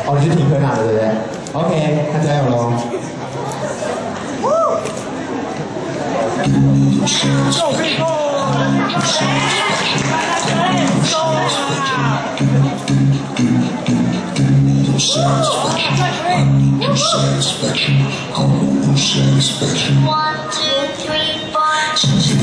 哦，你是听科大的对不对 ？OK， 那加油喽！ Satisfaction, 1, 2, 3, 4.